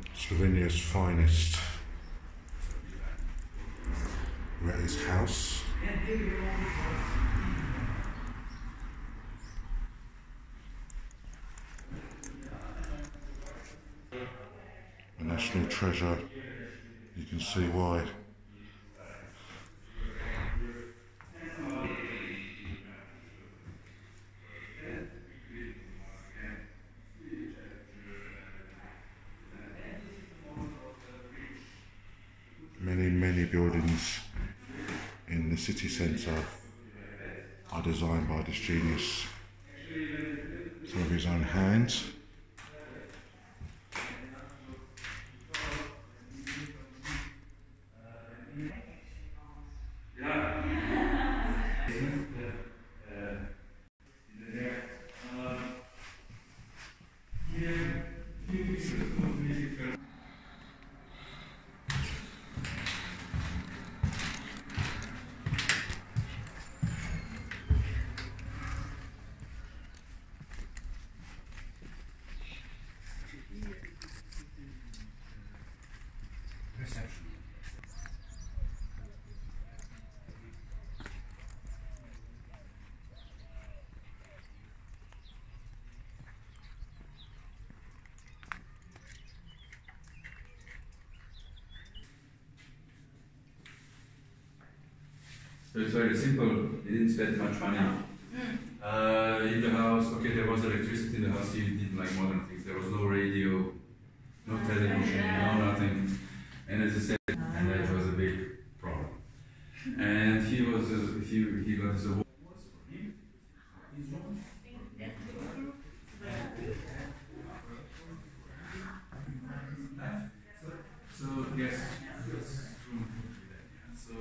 Slovenia's finest. We're at his house. A national treasure. You can see why. Many buildings in the city centre are designed by this genius. Some of his own hands. So it's very simple. He didn't spend much money. In the house, okay, there was electricity in the house. He did like modern things. There was no radio, no television, no nothing. And as I said, and that was a big problem. And he got his award. So yes, so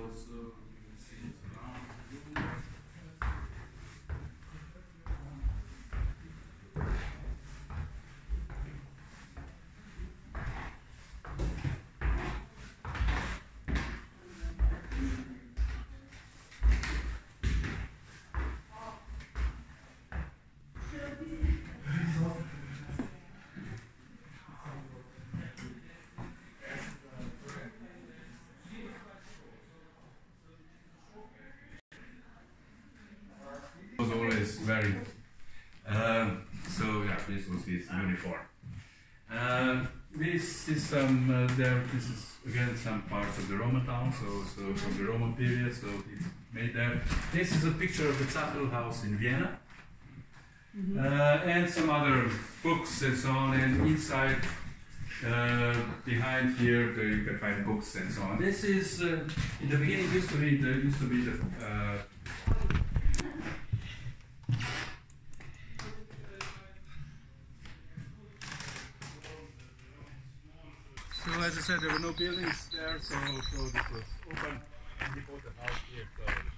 was always very. So yeah, this was his uniform. This is This is again some parts of the Roman town. So from the Roman period. So it's made there. This is a picture of the Zappel house in Vienna, and some other books and so on. And inside, behind here, you can find books and so on. This is in the beginning used to be the. So as I said, there were no buildings there, so this was open, and he bought a house here. So